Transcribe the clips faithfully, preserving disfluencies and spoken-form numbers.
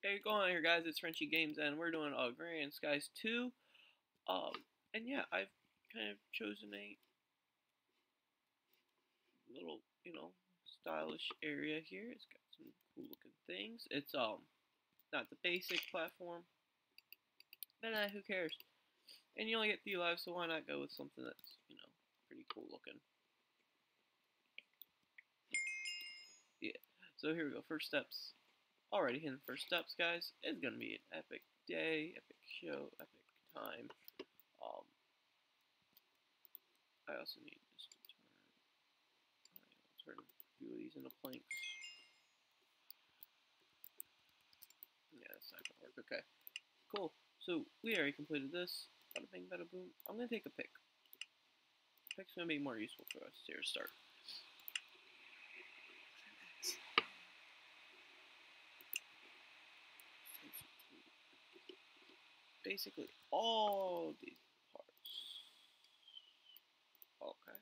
Hey, going on here, guys? It's Frenchy Games, and we're doing Agrarian Skies two. Um, and yeah, I've kind of chosen a little, you know, stylish area here. It's got some cool looking things. It's um not the basic platform, but uh, who cares? And you only get three lives, so why not go with something that's, you know, pretty cool looking? Yeah. So here we go. First steps. Already hitting first steps, guys. It's gonna be an epic day, epic show, epic time. Um, I also need this to turn. I'll turn a few of these into planks. Yeah, that's not gonna work. Okay, cool. So we already completed this. Bada bing, bada boom. I'm gonna take a pick. Pick's gonna be more useful for us here to start. Basically, all these parts. Okay.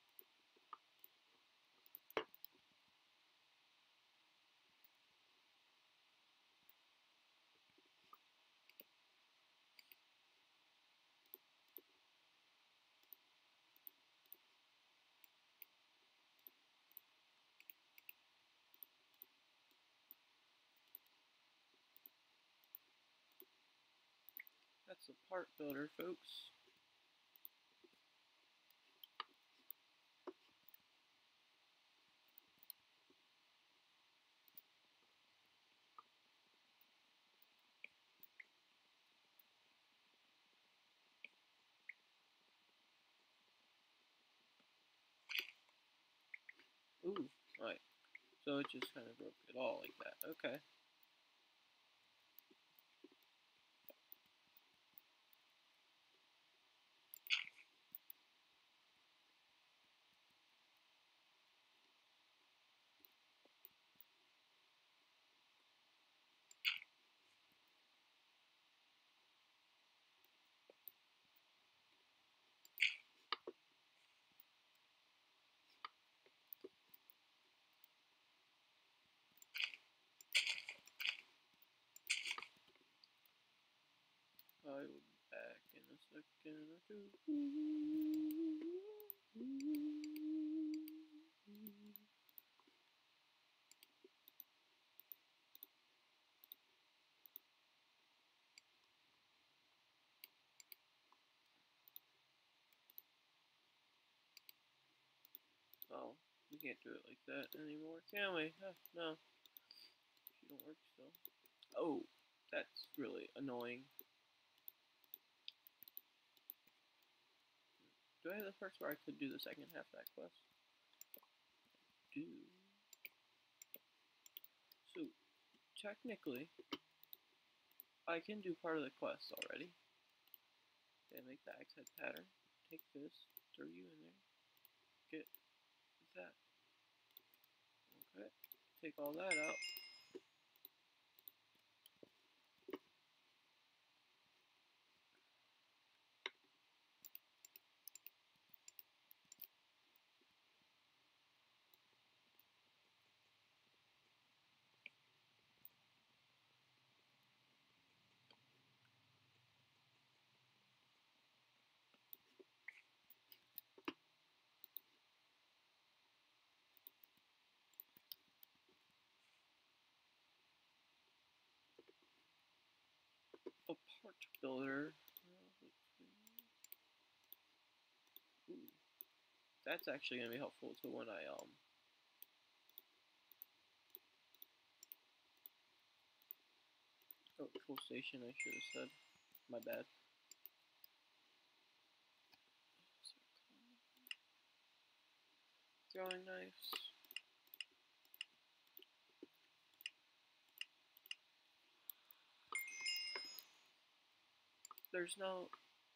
That's the part builder, folks. Ooh, right. So it just kind of broke it all like that. Okay. I will be back in a second or two. Oh, we can't do it like that anymore, can we? Huh, no, she don't work still. Oh, that's really annoying. Do I have the parts where I could do the second half of that quest? Do. So, technically, I can do part of the quest already. Okay, make the axe head pattern. Take this, throw you in there. Get that. Okay, take all that out. A part builder. Ooh, that's actually gonna be helpful to when I um. Oh, full station. I should have said. My bad. Throwing knives. There's no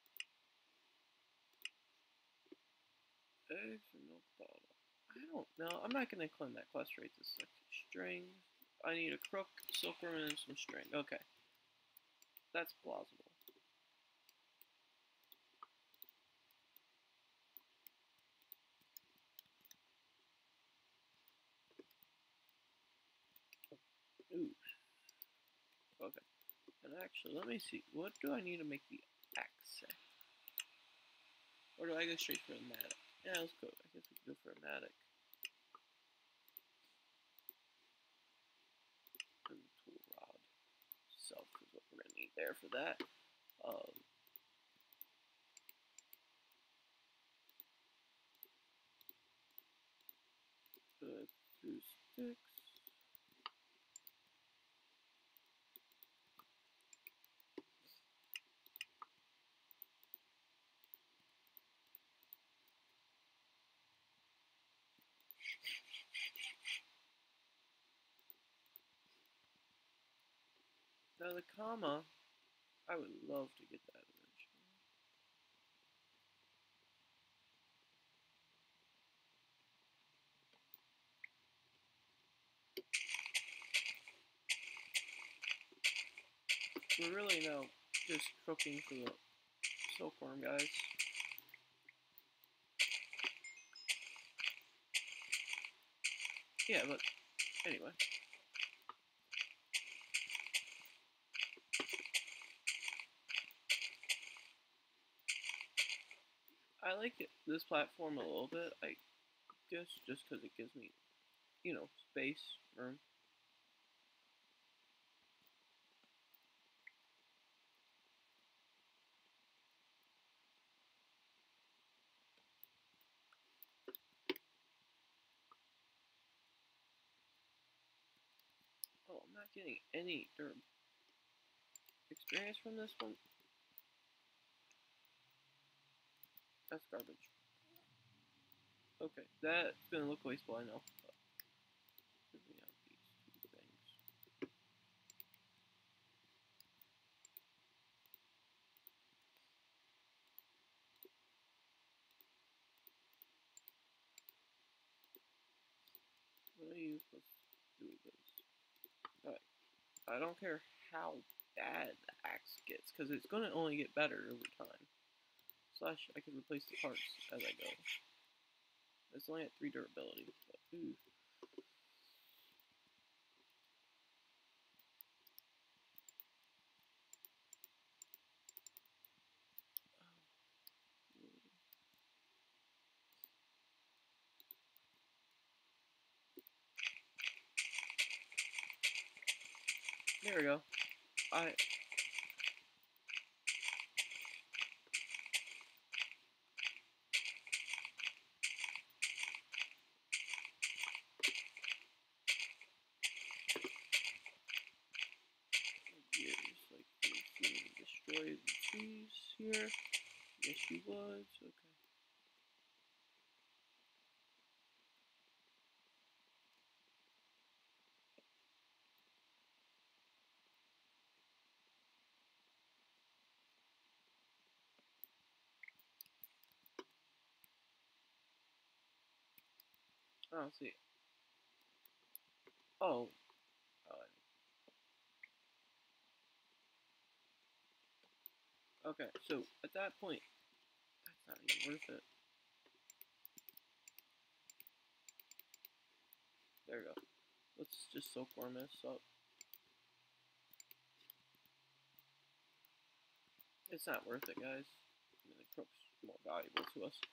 eggs or no bottle. I don't know. I'm not gonna claim that quest rate this like string. I need a crook, silkworm, and some string. Okay. That's plausible. Ooh. Actually, let me see. What do I need to make the accent? Or do I go straight for a matic? Yeah, let's go. I guess we can go for a matic. And the tool rod itself is what we're gonna need there for that. Um, uh, two sticks. Now the comma, I would love to get that eventually. We're really now just cooking for the silkworm, guys. Yeah, but anyway. I like it, this platform a little bit, I guess just because it gives me, you know, space, room. Oh, I'm not getting any dirt experience from this one. That's garbage. Okay, that's gonna look wasteful, I know. But give me out these two things. What are you supposed to do with this? Alright, I don't care how bad the axe gets, because it's gonna only get better over time. Slash, I can replace the parts as I go. It's only at three durability, but ooh. There we go. I yeah, just like destroy the trees here. Yes, you would. Okay. Oh, see. Oh. Oh. Okay, so at that point, that's not even worth it. There we go. Let's just silkworm this up. It's not worth it, guys. I mean, the crook's more valuable to us.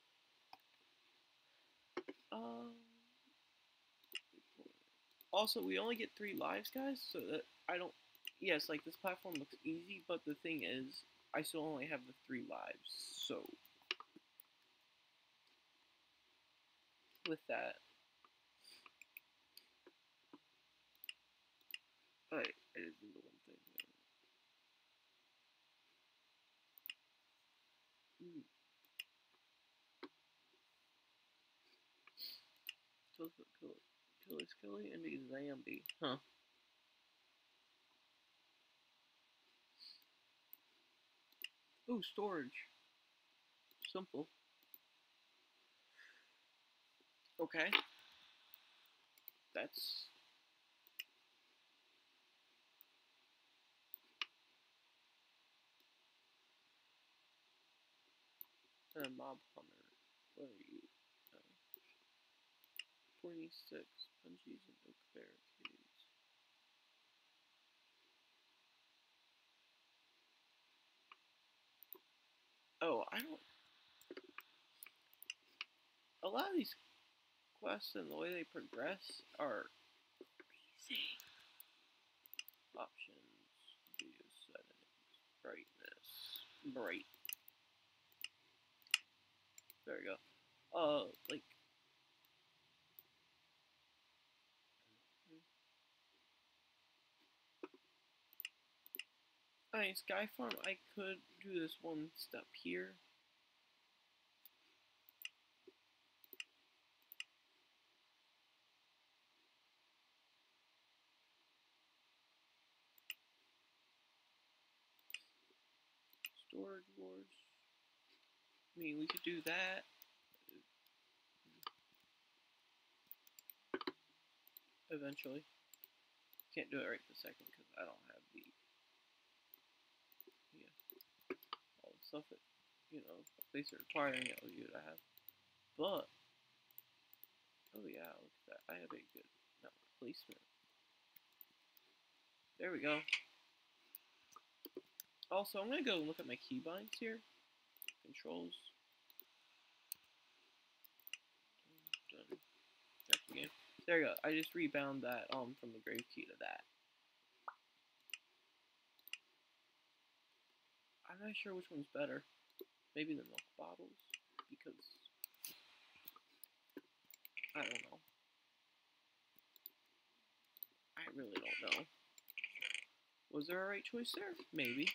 Um. Also, we only get three lives, guys, so that I don't. Yes, like this platform looks easy, but the thing is, I still only have the three lives. So, with that, I I did the one thing. Hmm. Kill kill kill is killing and the zombie, huh? Ooh, storage. Simple. Okay. That's a mob hunter. What are you? Uh, twenty-six. Punchies and oak barricades. Oh, I don't. A lot of these quests and the way they progress are crazy. Options, video settings, brightness, bright. There we go. Uh, like. I mean, Sky Farm, I could do this one step here. Storage Wars. I mean, we could do that. Eventually. Can't do it right this second because I don't have the, yeah, all the stuff that, you know, place are requiring you to have. But, oh yeah, look at that. I have a good, not replacement. There we go. Also, I'm going to go look at my keybinds here. Controls. Done. Check the game. There you go. I just rebound that um from the grave key to that. I'm not sure which one's better. Maybe the milk bottles, because I don't know. I really don't know. Was there a right choice there? Maybe.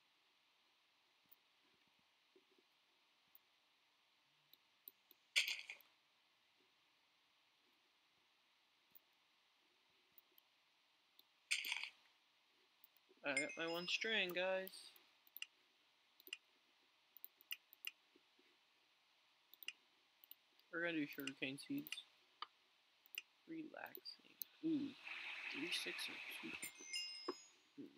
I got my one string, guys. We're gonna do sugarcane seeds. Relaxing. Ooh, three, six, or two. Mm-hmm.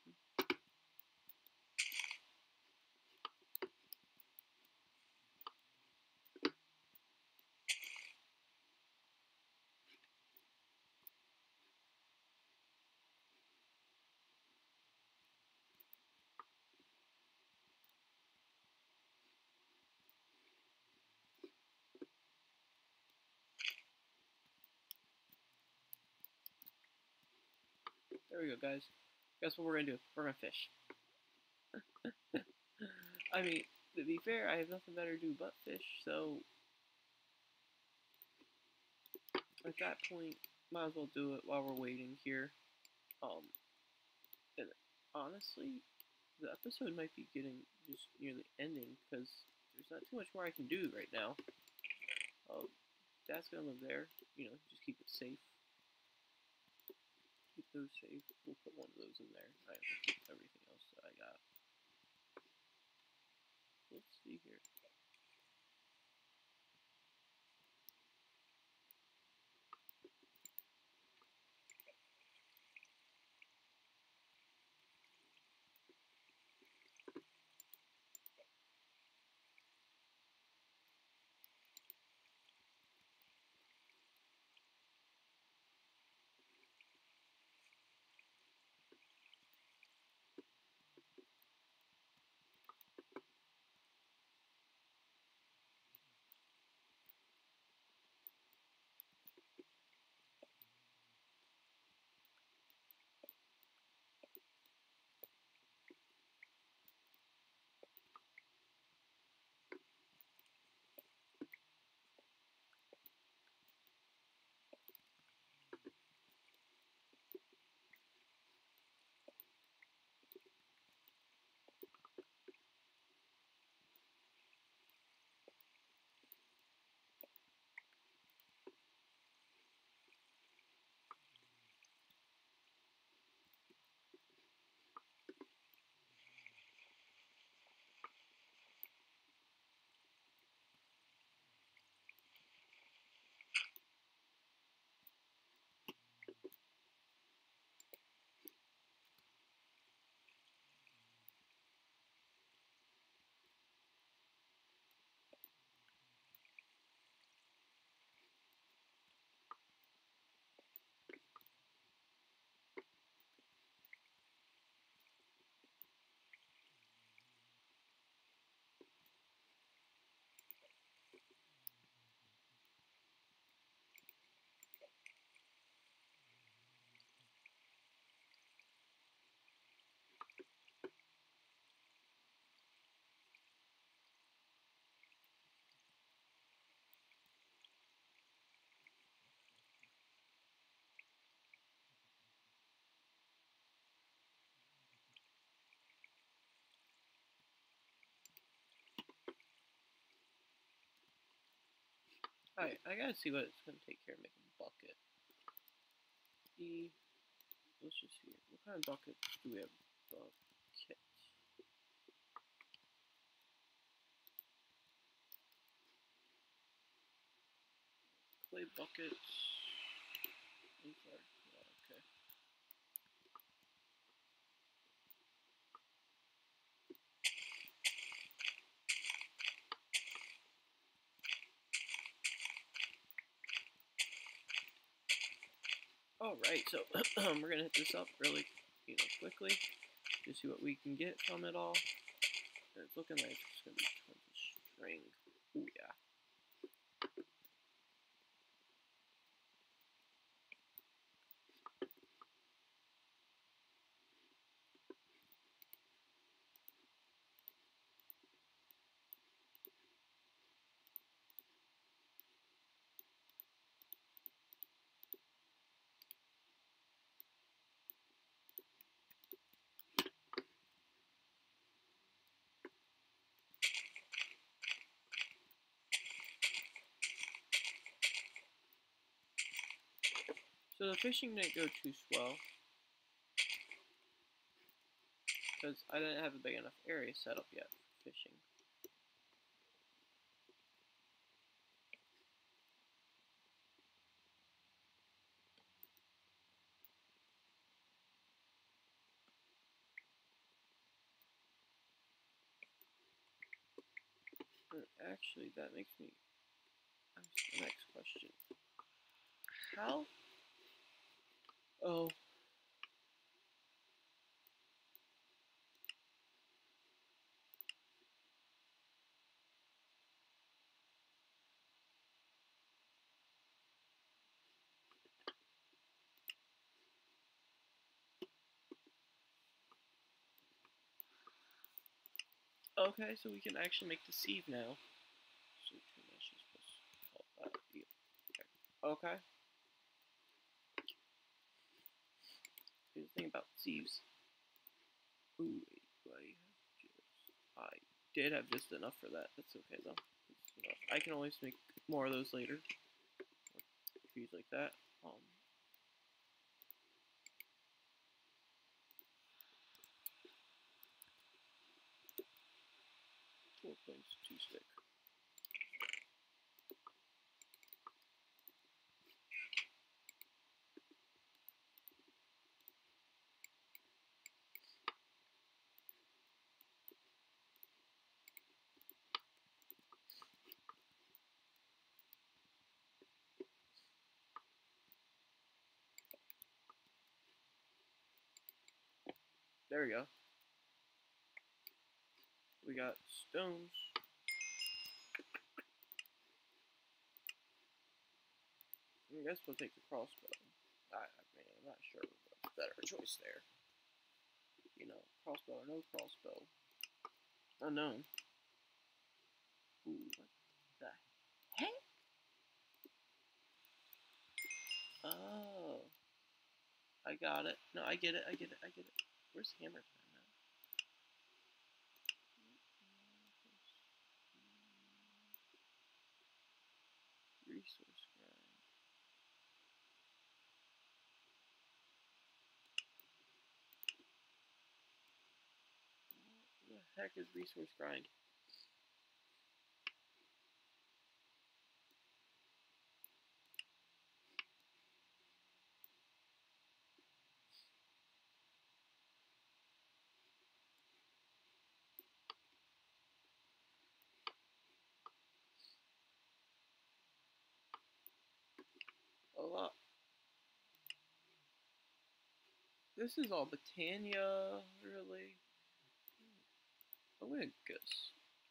There we go, guys. Guess what we're gonna do? We're gonna fish. I mean, to be fair, I have nothing better to do but fish, so at that point, might as well do it while we're waiting here. Um, and honestly, the episode might be getting just nearly ending because there's not too much more I can do right now. Um, Dad's gonna live there, you know, just keep it safe. Keep those safe. We'll put one of those in there. I will keep everything else that I got. Let's see here. Alright, I gotta see what it's gonna take here to make a bucket. E. Let's just see. What kind of buckets do we have? Bucket. Clay buckets. I'm sorry. Oh, okay. Alright, so we're gonna hit this up really you know, quickly to see what we can get from it all. And it's looking like it's gonna be tons of string. Oh yeah. So the fishing didn't go too swell because I didn't have a big enough area set up yet for fishing. And actually, that makes me ask the next question. How? Oh. Okay, so we can actually make the sieve now. So that's just supposed to call that. Yeah. Okay. Here's the thing about sieves. Ooh, wait, do I have just... I did have just enough for that. That's okay though. I can always make more of those later. Trees like that. Um. Four points, two stick. There we go. We got stones. I guess we'll take the crossbow. I, I mean, I'm not sure what's better choice there. You know, crossbow or no crossbow. Unknown. Ooh, what the heck? Oh. I got it. No, I get it, I get it, I get it. Where's hammer time now? Resource grind. What the heck is resource grind? A lot. This is all Botania, really? I'm gonna guess.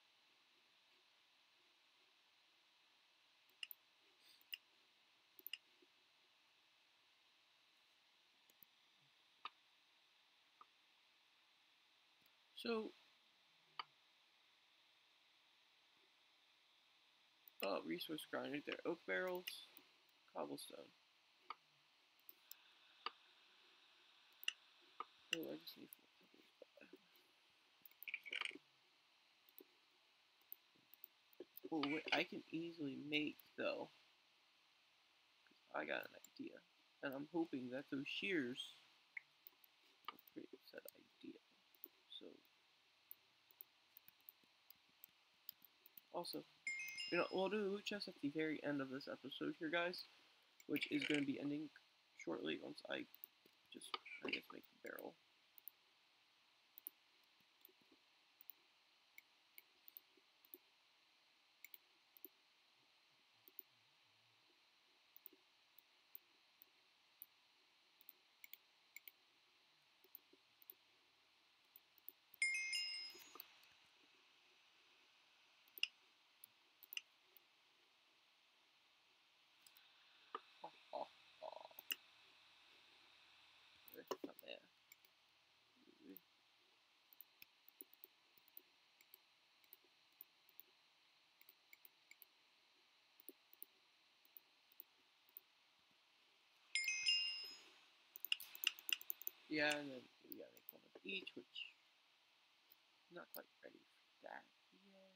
So, uh, resource grind right there. Oak barrels, cobblestone. Oh, I just need four pebbles. Oh, wait, I can easily make, though. I got an idea. And I'm hoping that those shears will create said idea. So, also, you know, we'll do the loot chest at the very end of this episode here, guys, which is going to be ending shortly once I just, I guess, make the barrel. Oh, oh, oh. There's some there. Yeah, and then we gotta make one of each, which I'm not quite ready for that yet.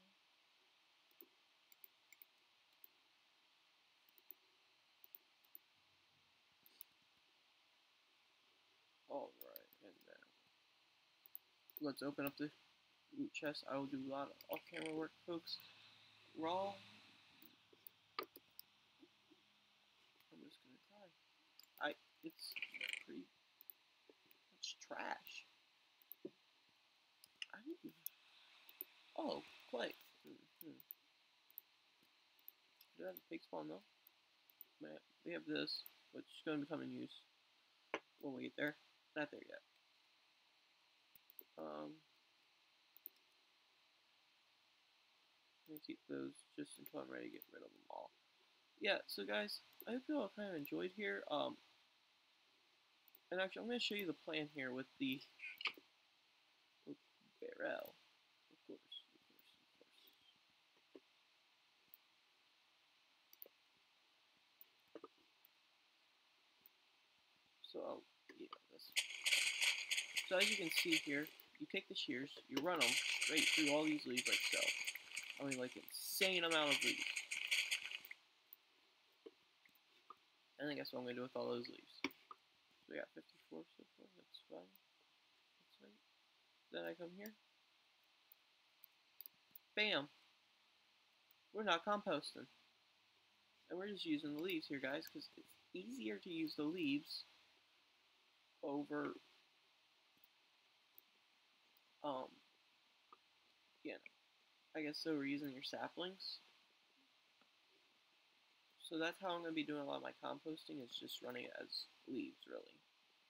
Alright, and then let's open up the loot chest. I will do a lot of off-camera work, folks. Raw. I'm just gonna cry. I. It's pretty much trash. I need. Oh, clay. Mm-hmm. Do I have a pig spawn though? Man, we have this, which is going to become in use when we get there. Not there yet. Um, I'm gonna keep those just until I'm ready to get rid of them all. Yeah, so guys, I hope you all kind of enjoyed here. Um, and actually, I'm gonna show you the plan here with the with barrel. Of course, of course, of course. So, I'll, yeah, this. So as you can see here, you take the shears, you run them straight through all these leaves like so. I mean, like insane amount of leaves. And I guess what I'm gonna do with all those leaves. So we got fifty-four so far. That's fine. That's right. Then I come here. Bam. We're not composting. And we're just using the leaves here, guys, because it's easier to use the leaves over, um, you know, I guess so we're using your saplings. So that's how I'm going to be doing a lot of my composting, is just running it as leaves, really.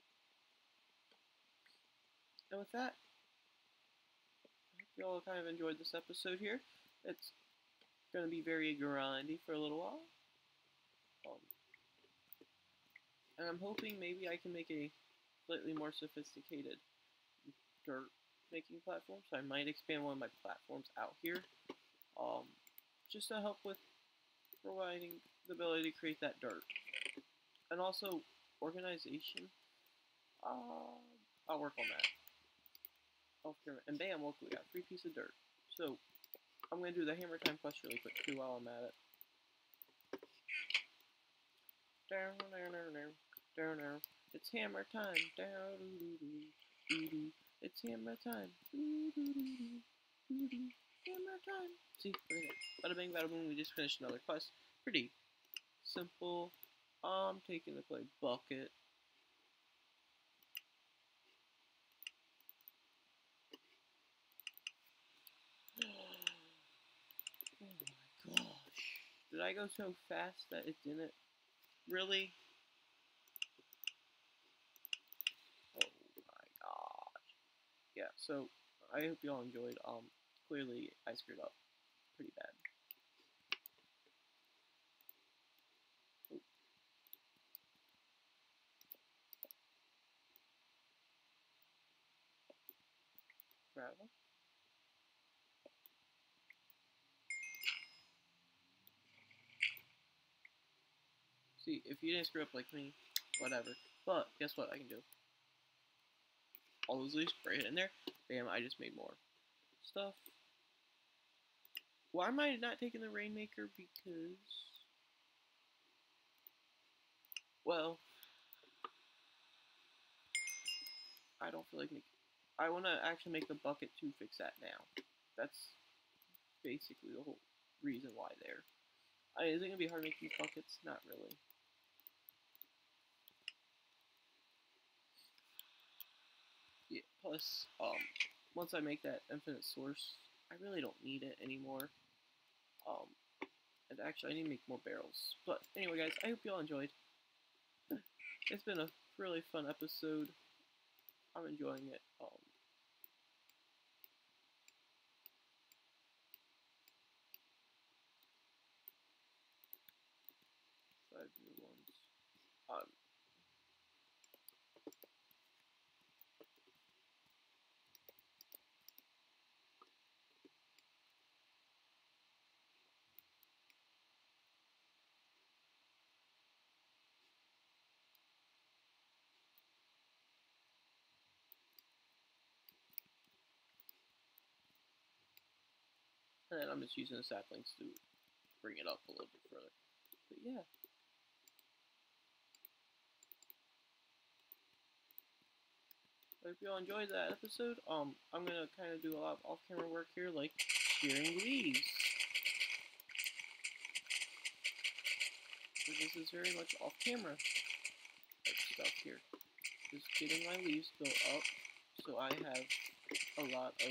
And with that, I hope you all kind of enjoyed this episode here. It's going to be very grindy for a little while. Um, and I'm hoping maybe I can make a slightly more sophisticated dirt making platform. So I might expand one of my platforms out here. Um, just to help with providing the ability to create that dirt. And also, organization. Uh, I'll work on that. Okay, and bam, look, we got a free piece of dirt. So, I'm going to do the hammer time quest really quick too while I'm at it. Down, down, down, down, down, down. It's hammer time. Down, doo, doo, doo, doo. It's hammer time. Doo, doo, doo, doo, doo. Hammer time. See, bada bing, bada boom. We just finished another quest. Pretty simple. I'm taking the clay bucket. Oh my gosh. Did I go so fast that it didn't? Really? Oh my gosh. Yeah, so I hope you all enjoyed. Um, clearly I screwed up pretty bad. Ooh. Gravel. See, if you didn't screw up like me, whatever. But guess what I can do? All those leaves right in there. Bam, I just made more stuff. Why am I not taking the Rainmaker? Because, well, I don't feel like making. I want to actually make the bucket to fix that now. That's basically the whole reason why there. I mean, is it gonna be hard to make these buckets? Not really. Yeah. Plus, um, once I make that infinite source, I really don't need it anymore. Um, and actually, I need to make more barrels. But anyway, guys, I hope you all enjoyed. It's been a really fun episode. I'm enjoying it. Um, five new ones. Um, and then I'm just using the saplings to bring it up a little bit further. But yeah. I hope you all enjoyed that episode. Um, I'm gonna kind of do a lot of off-camera work here, like shearing leaves. So this is very much off-camera stuff here. Just getting my leaves built up, so I have a lot of,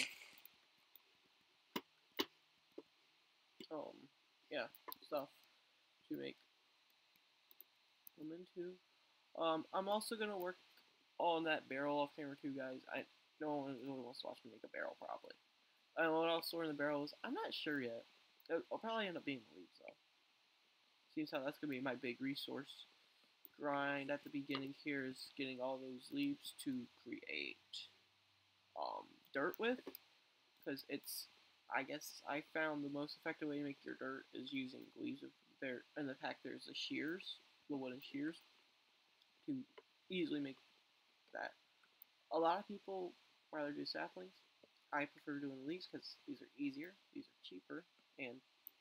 um, yeah, stuff to make them into. Um, I'm also gonna work on that barrel off camera too, guys. I no one really wants to watch me make a barrel, probably. I don't know what I'll store in the barrels. I'm not sure yet. I'll probably end up being the leaves, though. Seems how that's gonna be my big resource grind at the beginning here is getting all those leaves to create um, dirt with, because it's, I guess I found the most effective way to make your dirt is using leaves. Of there in the pack there's the shears, the wooden shears, to easily make that. A lot of people rather do saplings. I prefer doing leaves because these are easier, these are cheaper, and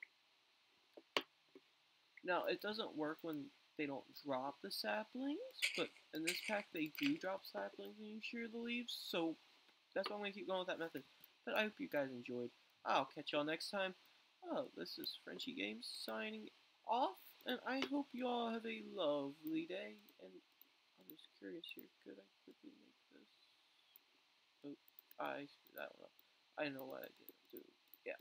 now it doesn't work when they don't drop the saplings, but in this pack they do drop saplings when you shear the leaves, so that's why I'm going to keep going with that method. But I hope you guys enjoyed. I'll catch y'all next time. Oh, this is Frenchy Games signing off, and I hope you all have a lovely day. And I'm just curious here, could I quickly make this? Oh, I screwed that one up. I know what I did do. Yeah.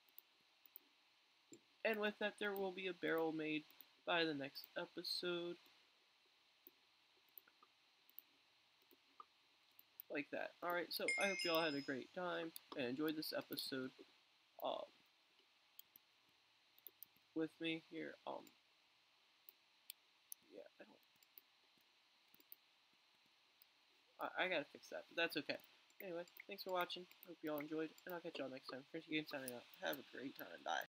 And with that, there will be a barrel made by the next episode. Like that. Alright, so I hope you all had a great time and enjoyed this episode um, with me here. Um, yeah, I don't. I, I gotta fix that, but that's okay. Anyway, thanks for watching. Hope you all enjoyed, and I'll catch y'all next time. Frenchy Games signing out. Have a great time. Bye.